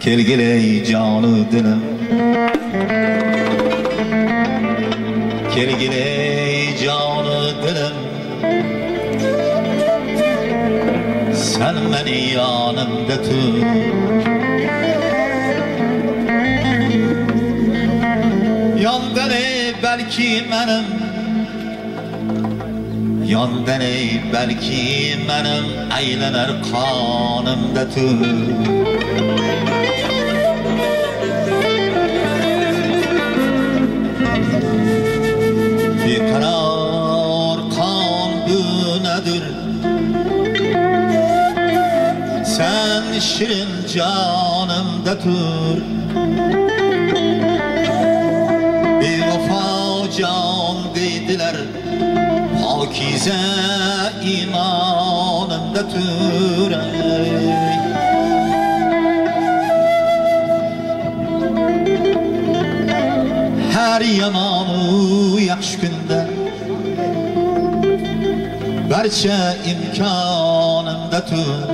Kelgile canı dilim, kelgile canı dilim, sen beni yanımda tut. Yandan belki benim, yandan belki benim aylanır kanımda tut. Bir karar kandı nedir? Sen şirin canımda tur. Bir vefa can dediler, pakize imanımda tur. Her yamanı yaxşı günde, barcha imkonimda tur.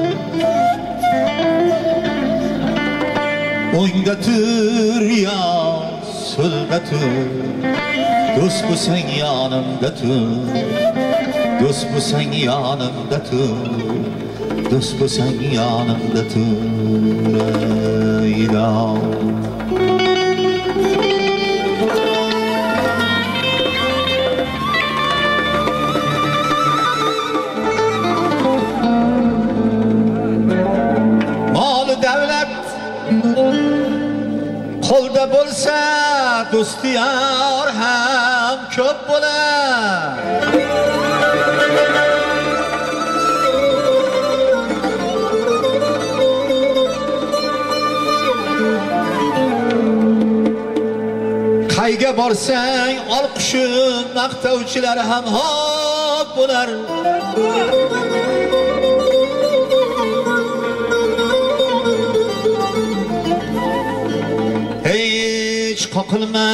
O'ngda tur ya so'lda tur, do'st bo'lsang yonimda tur. Do'st bo'lsang yonimda tur, do'st bo'lsang yonimda tur. Iloh qo'lda bo'lsa do'sti yor ham ko'p bo'lar. Qayga borsang olqishib maqtovchilar ham hop bo'lar. Hiç qoqilma,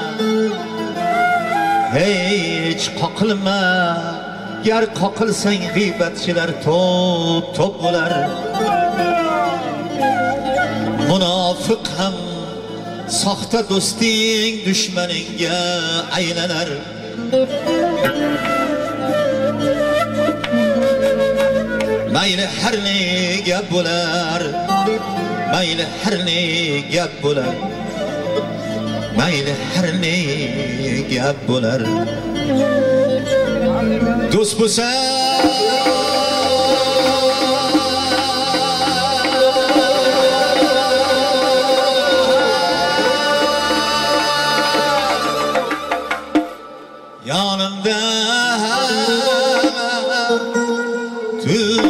hiç qoqilma, gar qoqilsang g'iybatchilar to'p to'p bo'lar. Munofiq ham soxta do'sting dushmaningga aylanar. Mayli har ne gap bo'lar, mayli har ne gap bo'lar, mayli har ne gap bo'lar. Do'st bo'lsa yanımda tur.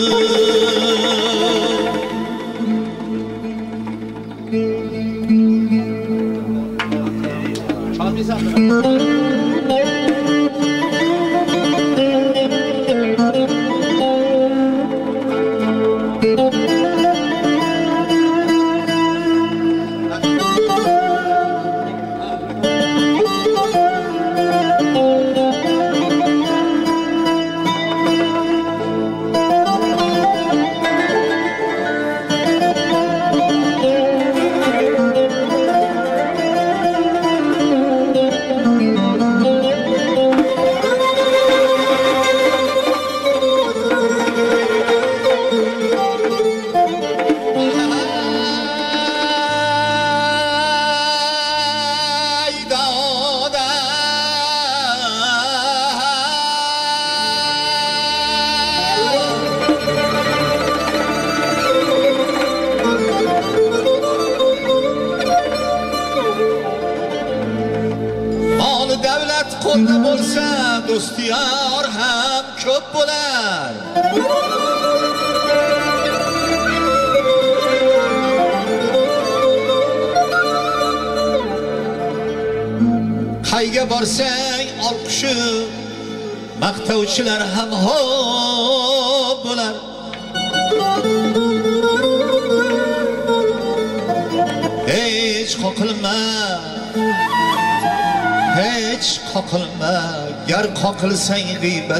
Qo'lda bo'lsa do'sti yor ham ko'p bo'lar. Qayga borsang olqishib maqtovchilar ham hop bo'lar. Hech qoqilma, hech qoqilma, gar qoqilsang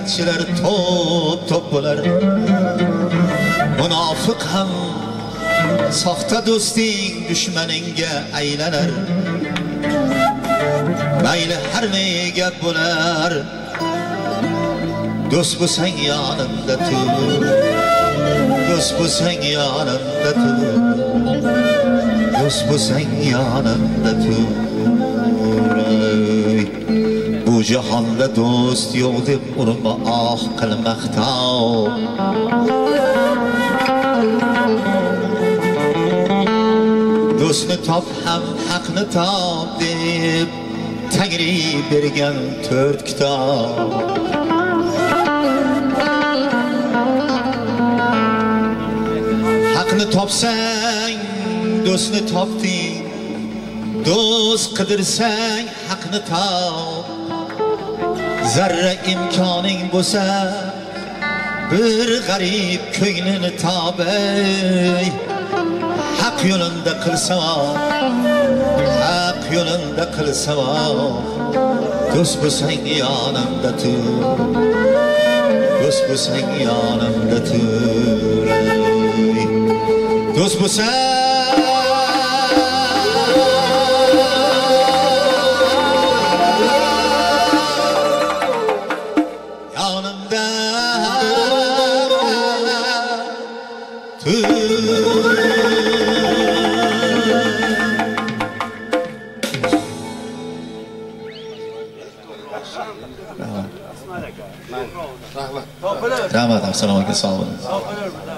g'iybatchilar to'p to'p bo'lar. Munofiq ham Soxta do'sting dushmaningga aylanar. Mayli har ne gap bo'lar, do'st bo'lsang yonimda tur. Do'st bo'lsang yonimda tur. Do'st bo'lsang yonimda tur. Bu jahonda do'st yo'q deb urma ah qilmaqtao. Do'stni top ham haqni top deb Tangri bergan 4 kitob. Haqni topsang do'stni topding. Do'st qidirsang haqni top. Zarra imkoning bo'lsa bir g'arib ko'nglini topay. Haq yo'linda qilsavob, haq yo'linda qilsavob. Do'st bo'lsang yonimda tur. Do'st bo'lsang yonimda tur. Do'st bo'lsang yonimda tur. Rahmat. Assalomu alaykum. Sog' bo'ling.